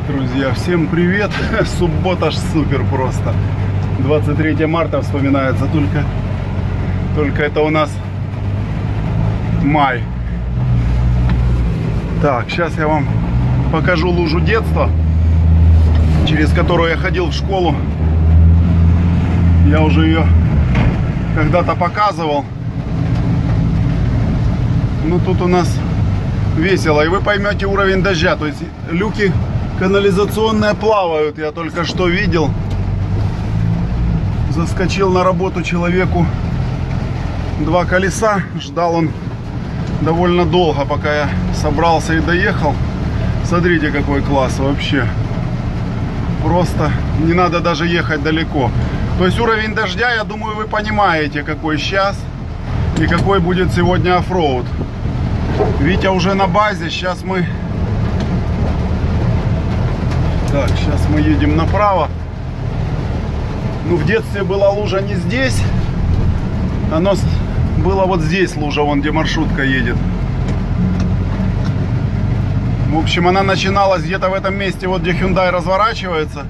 Друзья, всем привет! Суббота ж супер просто. 23 марта вспоминается, только это у нас май. Так, сейчас я вам покажу лужу детства, через которую я ходил в школу. Я уже ее когда-то показывал. Ну тут у нас весело, и вы поймете уровень дождя. То есть люки канализационные плавают, я только что видел. Заскочил на работу человеку 2 колеса. Ждал он довольно долго, пока я собрался и доехал. Смотрите, какой класс вообще. Просто не надо даже ехать далеко. То есть уровень дождя, я думаю, вы понимаете, какой сейчас и какой будет сегодня оффроуд. Витя уже на базе. Сейчас мы едем направо. Ну, в детстве была лужа не здесь. Оно было вот здесь лужа, вон где маршрутка едет. В общем, она начиналась где-то в этом месте, вот где Hyundai разворачивается.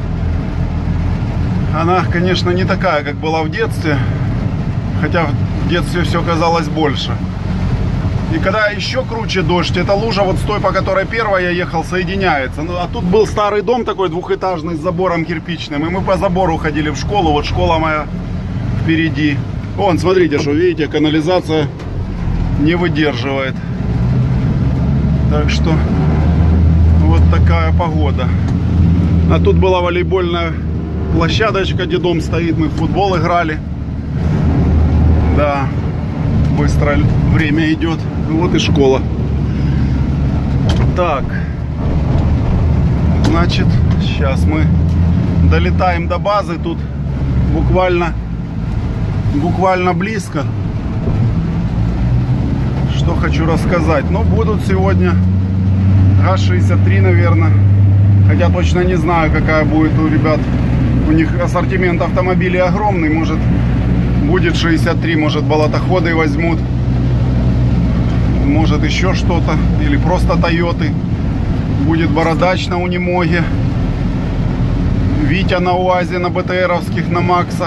Она, конечно, не такая, как была в детстве. Хотя в детстве все казалось больше. И когда еще круче дождь, эта лужа вот с той, по которой первой я ехал, соединяется. Ну, а тут был старый дом такой двухэтажный с забором кирпичным. И мы по забору ходили в школу. Вот школа моя впереди. Вон, смотрите, что видите, канализация не выдерживает. Так что вот такая погода. А тут была волейбольная площадочка, где дом стоит. Мы в футбол играли. Да, быстро время идет. Вот и школа. Так, значит, сейчас мы долетаем до базы. Тут буквально близко. Что хочу рассказать. Ну, будут сегодня ГАЗ-63, наверное. Хотя точно не знаю, какая будет у ребят. У них ассортимент автомобилей огромный. Может, будет 63, может, болотоходы возьмут. Может, еще что-то. Или просто Тойоты. Будет Бородач на Унимоге. Витя на УАЗе, на БТРовских, на Макса.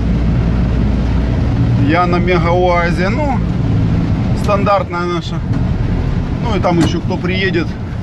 Я на Мега УАЗе. Ну, стандартная наша. Ну и там еще кто приедет.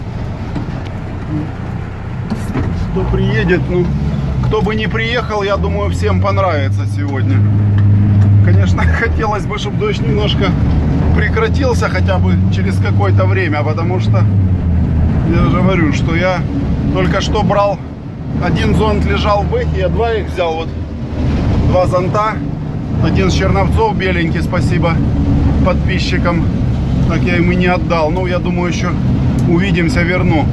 Ну, кто бы не приехал, я думаю, всем понравится сегодня. Конечно, хотелось бы, чтобы дождь немножко прекратился хотя бы через какое-то время, потому что я же говорю, что я только что брал, один зонт лежал в бэхе, я 2 их взял, вот 2 зонта, один с Черновцов беленький, спасибо подписчикам, так я им и не отдал. Ну, я думаю, еще увидимся, верну.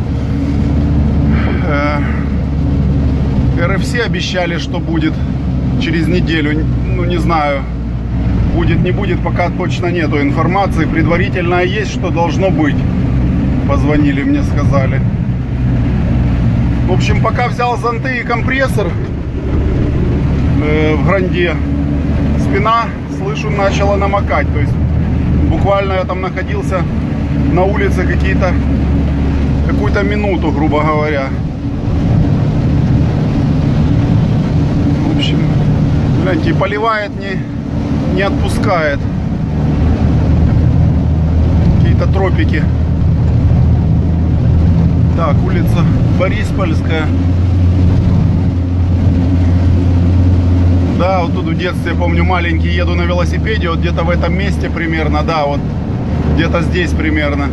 РФС обещали, что будет через неделю, ну не знаю, будет, не будет, пока точно нету информации. Предварительно есть, что должно быть. Позвонили мне, сказали. В общем, пока взял зонты и компрессор в Гранде, спина, слышу, начала намокать. То есть буквально я там находился на улице какую-то минуту, грубо говоря. В общем, гляньте, и поливает не отпускает. Какие-то тропики. Так, улица Бориспольская. Да, вот тут в детстве, помню, маленький, еду на велосипеде, вот где-то в этом месте примерно, да, вот где-то здесь примерно.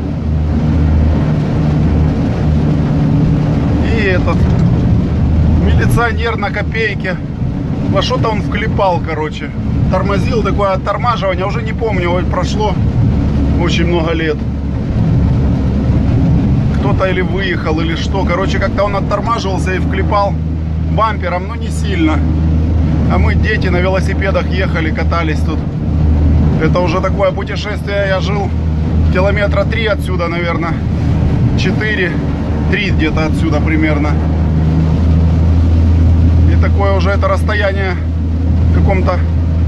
И этот милиционер на копейке. Во что-то он вклепал, короче. Тормозил, такое оттормаживание, уже не помню, прошло очень много лет. Кто-то или выехал, или что. Короче, как-то он оттормаживался и вклепал бампером, но не сильно. А мы, дети, на велосипедах ехали, катались тут. Это уже такое путешествие. Я жил километра 3 отсюда, наверное. 4, 3 где-то отсюда примерно. И такое уже это расстояние в каком-то,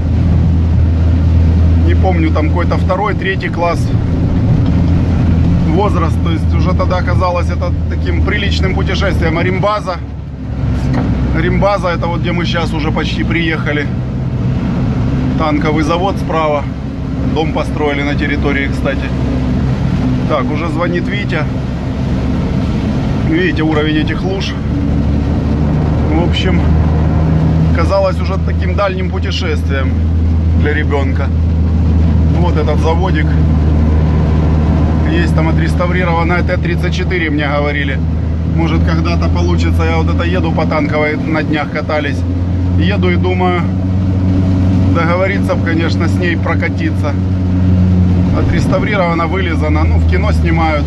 не помню, там какой-то 2-3 класс. возраст. То есть уже тогда казалось это таким приличным путешествием. А Римбаза, это вот где мы сейчас уже почти приехали. Танковый завод справа. Дом построили на территории, кстати. Так, уже звонит Витя. Видите уровень этих луж. В общем, казалось уже таким дальним путешествием для ребенка. Вот этот заводик. Есть там отреставрированная Т-34, мне говорили. Может, когда-то получится. Я вот это еду по Танковой, на днях катались. Еду и думаю, договориться, конечно, с ней прокатиться. Отреставрирована, вылизана. Ну, в кино снимают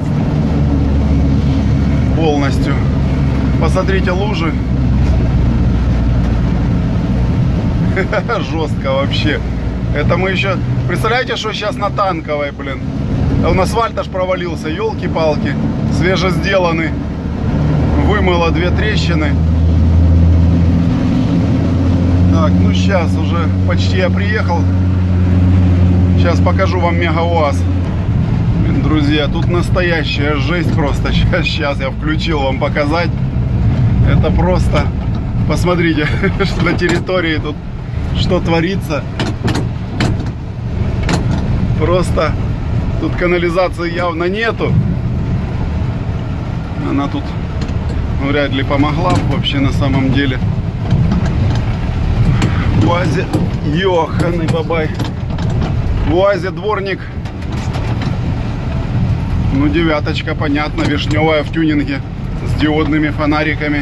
полностью. Посмотрите лужи. Жестко вообще. Это мы еще... Представляете, что сейчас на Танковой, блин? Он асфальт аж провалился. Елки-палки. Свежесделанный. Вымыло 2 трещины. Так, ну сейчас уже почти я приехал. Сейчас покажу вам мега-УАЗ. Друзья, тут настоящая жесть просто. Сейчас я включил вам показать. Это просто... Посмотрите, что на территории тут что творится. Просто тут канализации явно нету. Она тут вряд ли помогла вообще на самом деле. В УАЗе, ёханый бабай. В УАЗе дворник. Ну, 9-очка, понятно, вишневая в тюнинге с диодными фонариками.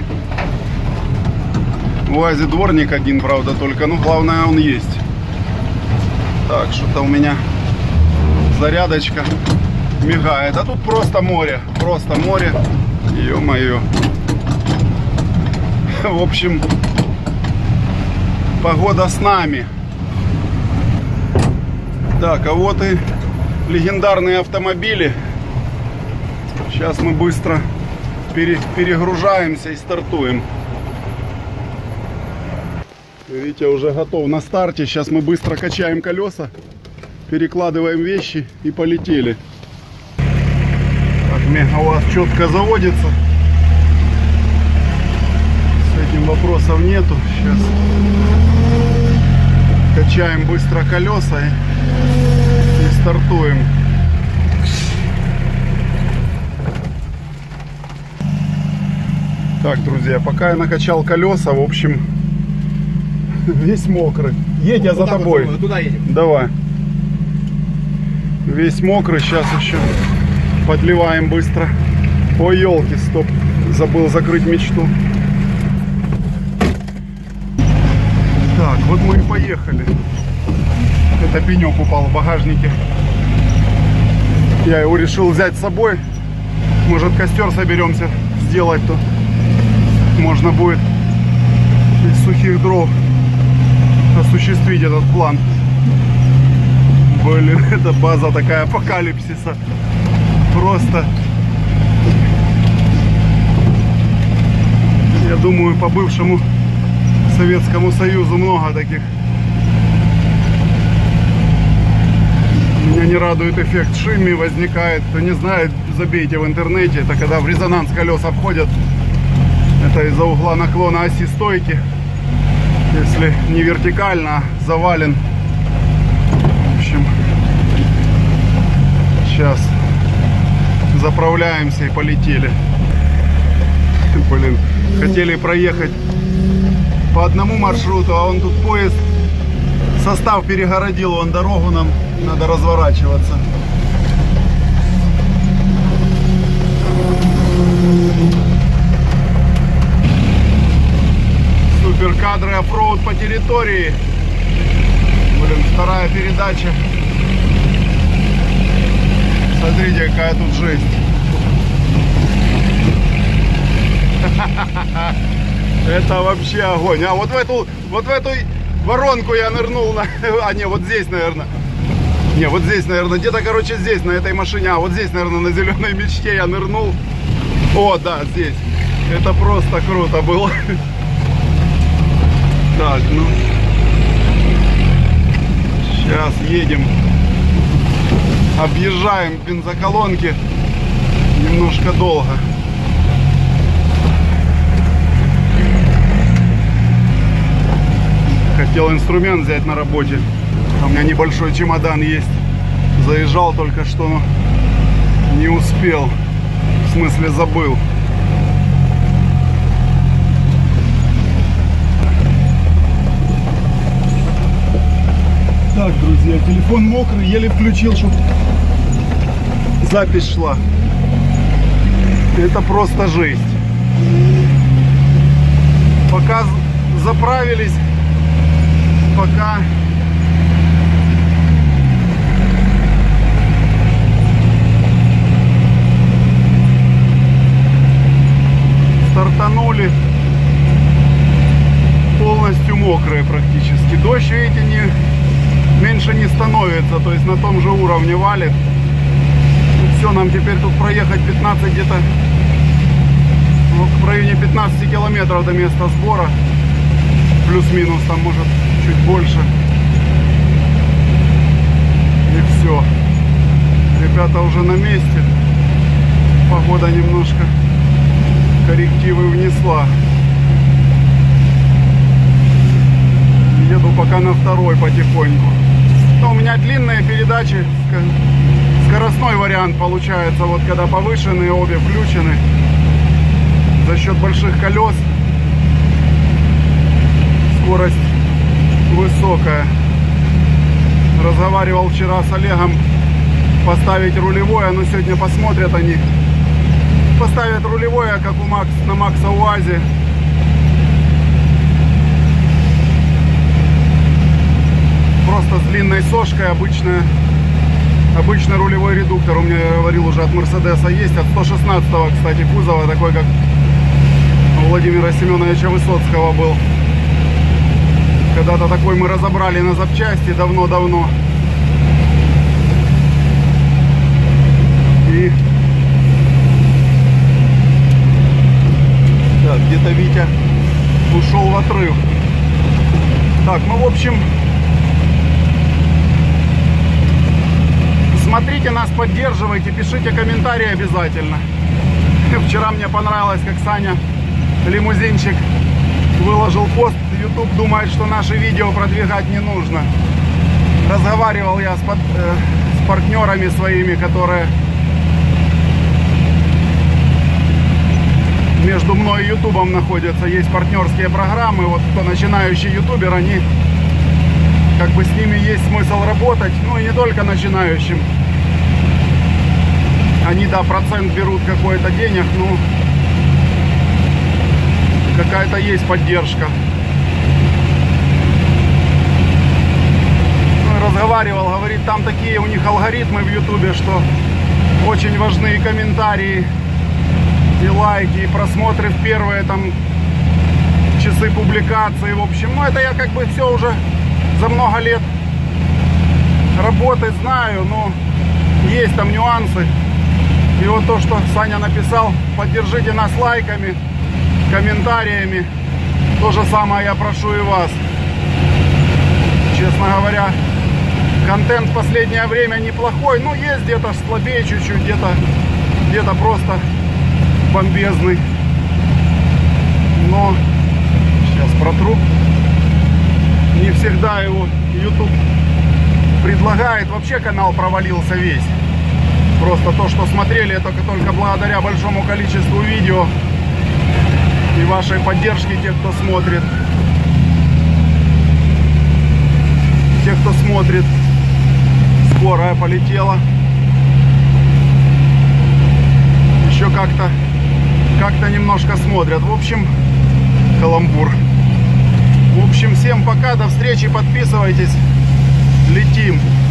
В УАЗе дворник один, правда, только. Ну, главное, он есть. Так, что-то у меня зарядочка мигает. А тут просто море. Просто море. Ё-моё. В общем, погода с нами. Так, а вот и легендарные автомобили. Сейчас мы быстро перегружаемся и стартуем. Видите, уже готов на старте. Сейчас мы быстро качаем колеса, перекладываем вещи и полетели. Так, мега-УАЗ четко заводится. С этим вопросов нету. Сейчас качаем быстро колеса и стартуем. Так, друзья, пока я накачал колеса, в общем, весь мокрый. Едь, я за тобой. Вот туда едем. Давай. Весь мокрый, сейчас еще подливаем быстро. Ой, елки, стоп, забыл закрыть мечту. Так, вот мы и поехали. Это пенек упал в багажнике. Я его решил взять с собой. Может, костер соберемся сделать, то можно будет из сухих дров осуществить этот план. Блин, это база такая апокалипсиса. Просто. Я думаю, по бывшему Советскому Союзу много таких. Меня не радует эффект шимми, возникает. Кто не знает, забейте в интернете. Это когда в резонанс колеса входят. Это из-за угла наклона оси стойки. Если не вертикально, а завален. В общем, сейчас заправляемся и полетели. Блин, хотели проехать по одному маршруту, а он тут поезд, состав перегородил, он дорогу, нам надо разворачиваться. Супер кадры оффроуд по территории. Блин, вторая передача. Смотрите, какая тут жесть. Это вообще огонь. А вот в эту воронку я нырнул. А не, вот здесь, наверное. Не, вот здесь, наверное. Где-то, короче, здесь, на этой машине. А вот здесь, наверное, на зеленой мечте я нырнул. О, да, здесь. Это просто круто было. Так, ну. Сейчас едем. Объезжаем бензоколонки. Немножко долго. Хотел инструмент взять на работе. У меня небольшой чемодан есть. Заезжал только что, но не успел. В смысле, забыл. Так, друзья, телефон мокрый, еле включил, чтобы запись шла. Это просто жесть. Пока заправились, пока стартанули, полностью мокрые практически. Дождь, видите, меньше не становится, то есть на том же уровне валит. И все, нам теперь тут проехать 15 где-то, ну, в районе 15 километров до места сбора. Плюс-минус, там может чуть больше. И все. Ребята уже на месте. Погода немножко коррективы внесла. Еду пока на второй потихоньку. Но у меня длинные передачи. Скоростной вариант получается. Вот когда повышенные, обе включены. За счет больших колес скорость высокая. Разговаривал вчера с Олегом поставить рулевое, но сегодня посмотрят они. Поставят рулевое, как на Макса УАЗе. Просто с длинной сошкой, обычный рулевой редуктор. У меня, я говорил, уже от Мерседеса есть, от 116-го, кстати, кузова, такой как у Владимира Семеновича Высоцкого был. Когда-то такой мы разобрали на запчасти давно-давно. И так, где-то Витя ушел в отрыв. Так, ну в общем, смотрите нас, поддерживайте, пишите комментарии обязательно. Вчера мне понравилось, как Саня Лимузинчик выложил пост. YouTube думает, что наши видео продвигать не нужно. Разговаривал я с партнерами своими, которые между мной и ютубом находятся. Есть партнерские программы. Вот кто начинающий ютубер, они как бы с ними есть смысл работать. Ну и не только начинающим. Они, да, процент берут какой-то денег, ну какая-то есть поддержка. Разговаривал, говорит, там такие у них алгоритмы в ютубе, что очень важны и комментарии, и лайки, и просмотры в первые там часы публикации. В общем, ну это я как бы все уже за много лет работы знаю, но есть там нюансы. И вот то, что Саня написал, поддержите нас лайками, комментариями. То же самое я прошу и вас. Честно говоря, контент в последнее время неплохой. Ну, есть где-то слабее чуть-чуть, где-то просто бомбезный. Но сейчас протру. Не всегда его YouTube предлагает. Вообще канал провалился весь. Просто то, что смотрели, это только благодаря большому количеству видео и вашей поддержке, тех, кто смотрит. Тех, кто смотрит. Скорая полетела. Еще как-то немножко смотрят. В общем, каламбур. В общем, всем пока, до встречи, подписывайтесь. Летим.